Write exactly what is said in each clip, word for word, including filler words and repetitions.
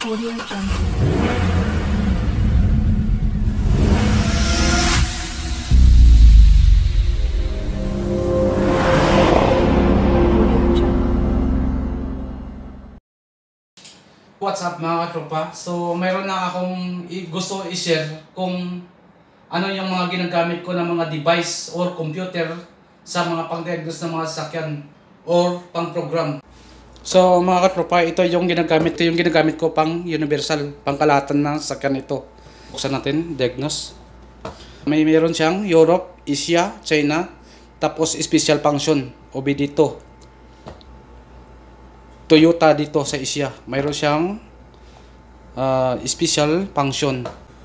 Audio Jungle. What's up mga katropa? So mayroon na akong i- gusto i-share kung ano yung mga ginagamit ko ng mga device or computer sa mga pang-diagnose ng mga sasakyan or pang-program. So mga katropa, ito yung ginagamit ko, yung ginagamit ko pang universal, pangkalahatan ng sasakyan ito. Buksan natin, diagnose. May meron siyang Europe, Asia, China, tapos special function, O B dito. Toyota dito sa Asia. Mayroon siyang uh, special function.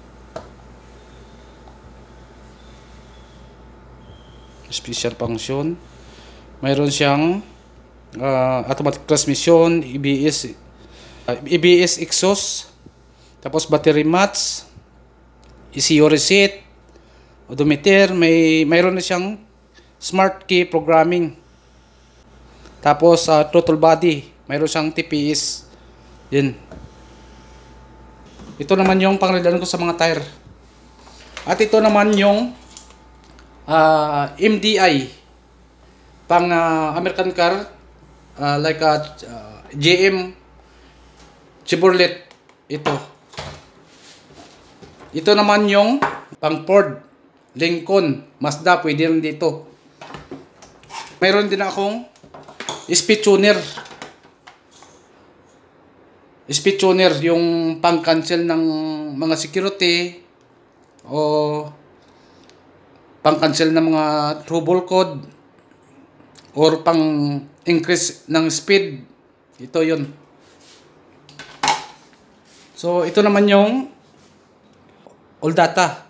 Special function. Mayroon siyang uh, automatic transmission, E B S, uh, E B S exhaust, tapos battery match, E C U reset, odometer, may mayroon na siyang smart key programming. Tapos uh, throttle body, mayroon siyang T P S. Yun. Ito naman yung pangredalan ko sa mga tire. At ito naman yung uh, M D I pang uh, American car, uh, like a uh, G M, Chevrolet. Ito. Ito naman yung pang Ford, Lincoln, Mazda, pwede rin dito. Mayroon din akong speed tuner. Speed tuner, yung pang-cancel ng mga security o pang-cancel ng mga trouble code or pang-increase ng speed. Ito yun. So, ito naman yung all data.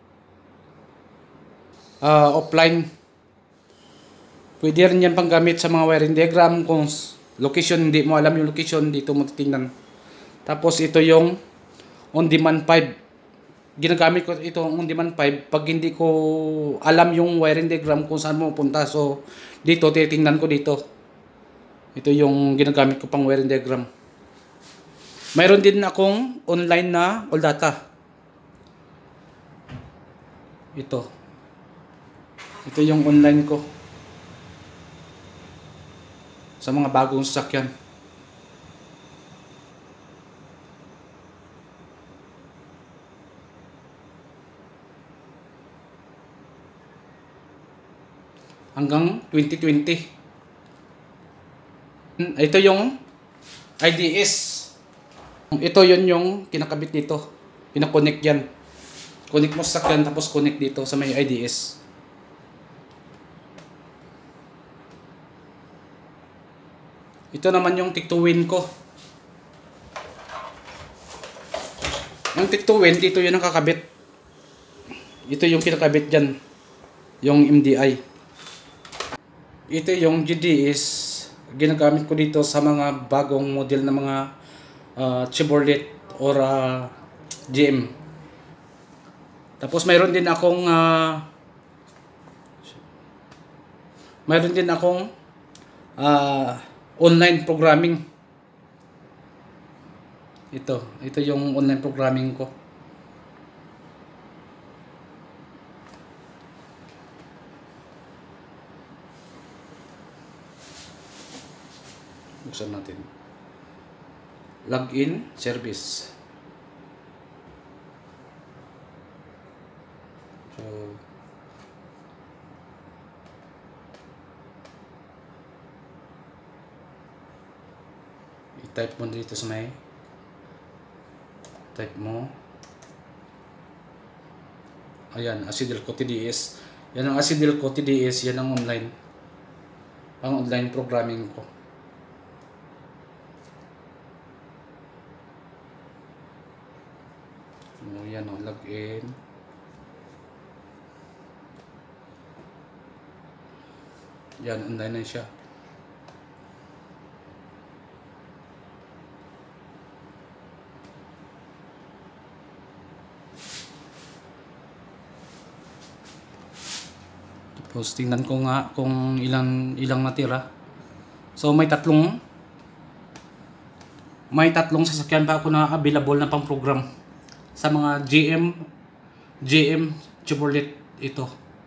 Uh, offline. Pwede rin yan panggamit sa mga wiring diagram kung location, hindi mo alam yung location, dito mo titingnan. Tapos ito yung on-demand five. Ginagamit ko ito on-demand five pag hindi ko alam yung wiring diagram kung saan mo pupunta. So dito titingnan ko dito. Ito yung ginagamit ko pang wiring diagram. Mayroon din akong online na all data. Ito. Ito yung online ko sa mga bagong sasakyan. Hanggang twenty twenty. Ito yung I D S. Ito yun yung kinakabit dito. Pinakonect yan. Connect mo sa sasakyan tapos connect dito sa may I D S. Ito naman yung Tik-to-Win ko. Yung Tik-to-Win, dito yun ang kakabit. Ito yung kinakabit dyan. Yung M D I. Ito yung G D S. Ginagamit ko dito sa mga bagong model na mga uh, Chevrolet or uh, G M. Tapos mayroon din akong uh, mayroon din akong uh, online programming. Ito, ito yung online programming ko. Buksan natin. Login service. So i-type mo dito sa may type mo. Ayan, Acidelco T D S. Yan ang Acidelco T D S, yan ang online. Ang online programming ko. So, yan o, login. Yan, online na siya. Tapos tingnan ko nga kung ilang ilang natira. So may tatlong may tatlong sasakyan pa ako na available na pang program sa mga G M G M Chevrolet ito.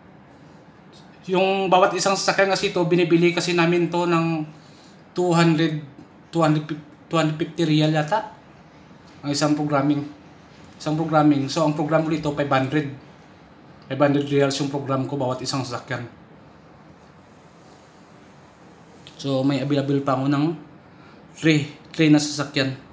Yung bawat isang sasakyan kasi ito, binibili kasi namin to ng two hundred, two hundred fifty real yata ang isang programming. Isang programming. So ang program ko dito five hundred. five hundred reals yung program ko bawat isang sasakyan. So may available pa ako ng three na sasakyan.